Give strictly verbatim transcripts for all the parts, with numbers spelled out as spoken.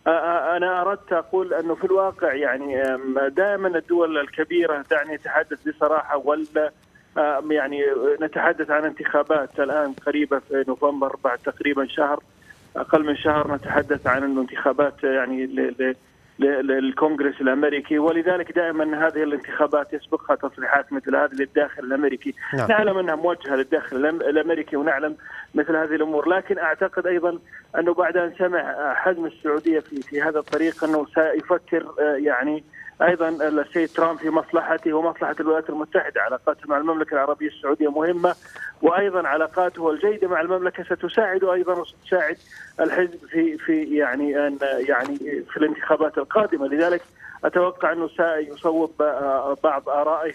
أنا أردت أقول أنه في الواقع يعني دائما الدول الكبيرة دعني أتحدث بصراحة، ولا يعني نتحدث عن انتخابات الآن قريبة في نوفمبر، بعد تقريبا شهر، أقل من شهر نتحدث عن الانتخابات يعني للكونغرس الأمريكي، ولذلك دائما هذه الانتخابات يسبقها تصريحات مثل هذه للداخل الأمريكي. نعم. نعلم أنها موجهة للداخل الأمريكي ونعلم مثل هذه الأمور، لكن أعتقد أيضا أنه بعد أن سمع حجم السعودية في في هذا الطريق أنه سيفكر يعني أيضا السيد ترامب في مصلحته ومصلحة الولايات المتحدة. علاقاته مع المملكة العربية السعودية مهمة، وأيضا علاقاته الجيدة مع المملكة ستساعد أيضا وستساعد الحزب في في يعني أن يعني في الانتخابات القادمة. لذلك أتوقع أنه سيصوب بعض آرائه،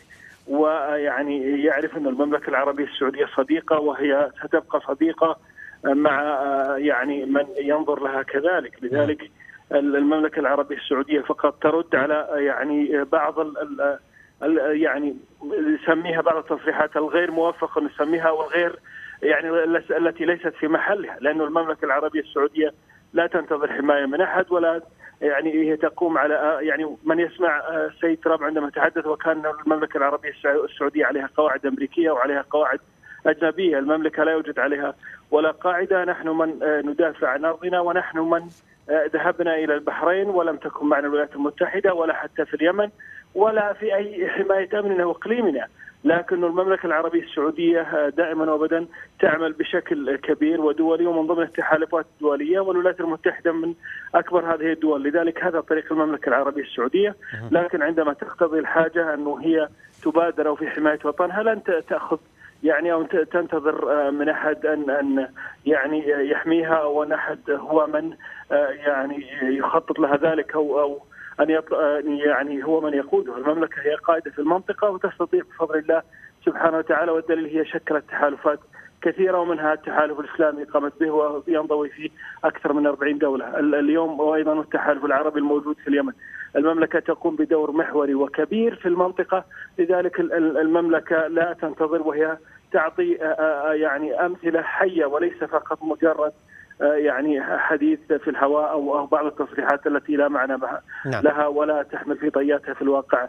ويعني يعرف أن المملكة العربية السعودية صديقة، وهي ستبقى صديقة مع يعني من ينظر لها كذلك. لذلك المملكة العربية السعودية فقط ترد على يعني بعض ال ال يعني نسميها بعض التصريحات الغير موفقة، نسميها والغير يعني التي ليست في محلها، لأن المملكة العربية السعودية لا تنتظر حماية من أحد، ولا يعني هي تقوم على يعني من يسمع السيد ترامب عندما تحدث وكان المملكة العربية السعودية عليها قواعد أمريكية وعليها قواعد أجنبية. المملكة لا يوجد عليها ولا قاعدة. نحن من ندافع عن أرضنا، ونحن من ذهبنا إلى البحرين ولم تكن معنا الولايات المتحدة، ولا حتى في اليمن، ولا في أي حماية أمننا وإقليمنا. لكن المملكة العربية السعودية دائما وابدا تعمل بشكل كبير ودولي ومن ضمن التحالفات الدولية، والولايات المتحدة من أكبر هذه الدول. لذلك هذا طريق المملكة العربية السعودية، لكن عندما تقتضي الحاجة أنه هي تبادر في حماية وطنها لن تأخذ يعني أو تنتظر من أحد أن أن يعني يحميها، وأن أحد هو من يعني يخطط لها ذلك أو أو أن يعني هو من يقودها. المملكة هي قائدة في المنطقة وتستطيع بفضل الله سبحانه وتعالى، والدليل هي شكلت تحالفات كثيرة، ومنها التحالف الإسلامي قامت به وينضوي في أكثر من أربعين دولة اليوم، وأيضا التحالف العربي الموجود في اليمن. المملكة تقوم بدور محوري وكبير في المنطقة، لذلك المملكة لا تنتظر، وهي تعطي يعني أمثلة حية وليس فقط مجرد يعني حديث في الهواء أو بعض التصريحات التي لا معنى نعم. لها ولا تحمل في طياتها في الواقع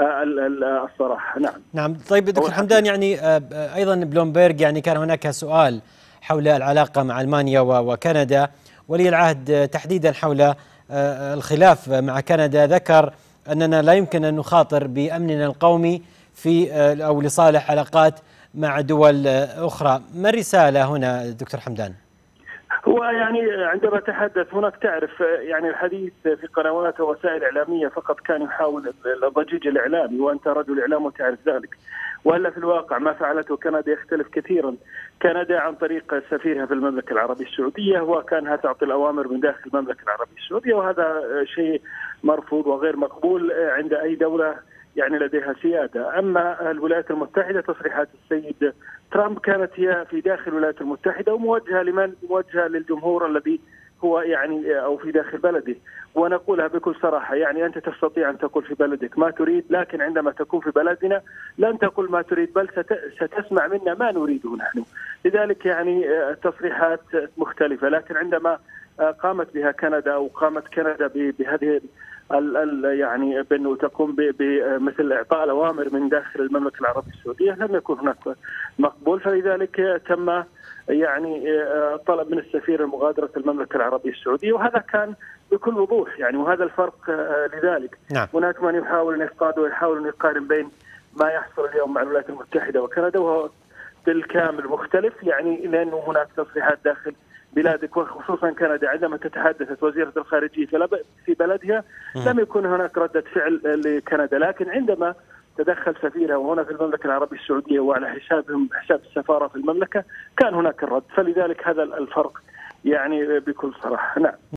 الصراحة. نعم نعم. طيب دكتور حمدان، يعني أيضا بلومبيرغ يعني كان هناك سؤال حول العلاقة مع ألمانيا وكندا، ولي العهد تحديدا حول الخلاف مع كندا ذكر أننا لا يمكن أن نخاطر بأمننا القومي في أو لصالح علاقات مع دول أخرى. ما الرسالة هنا دكتور حمدان؟ هو يعني عندما تحدث هناك تعرف يعني الحديث في قنوات ووسائل إعلامية فقط كان يحاول الضجيج الإعلامي، وأنت رجل إعلام وتعرف ذلك، وإلا في الواقع ما فعلته كندا يختلف كثيرا. كندا عن طريق سفيرها في المملكة العربية السعودية وكانها تعطي الأوامر من داخل المملكة العربية السعودية، وهذا شيء مرفوض وغير مقبول عند أي دولة يعني لديها سيادة. أما الولايات المتحدة تصريحات السيد ترامب كانت هي في داخل الولايات المتحدة وموجهة لمن؟ موجهة للجمهور الذي هو يعني أو في داخل بلده. ونقولها بكل صراحة، يعني أنت تستطيع أن تقول في بلدك ما تريد، لكن عندما تكون في بلدنا لن تقول ما تريد، بل ستسمع منا ما نريده نحن. لذلك يعني تصريحات مختلفة، لكن عندما قامت بها كندا أو قامت كندا بهذه ال ال يعني بأنه تقوم بمثل إعطاء الأوامر من داخل المملكة العربية السعودية لم يكن هناك مقبول، فلذلك تم يعني طلب من السفير مغادرة المملكة العربية السعودية، وهذا كان بكل وضوح يعني، وهذا الفرق. لذلك نعم. هناك من يحاول أن يصطاد ويحاول أن يقارن بين ما يحصل اليوم مع الولايات المتحدة وكندا، وهو بالكامل مختلف يعني، لأنه هناك تصريحات داخل بلادك وخصوصا كندا عندما تتحدثت وزيرة الخارجية في بلدها لم يكن هناك ردة فعل لكندا، لكن عندما تدخل سفيرها وهنا في المملكة العربية السعودية وعلى حسابهم حساب السفارة في المملكة كان هناك الرد. فلذلك هذا الفرق يعني بكل صراحة. نعم.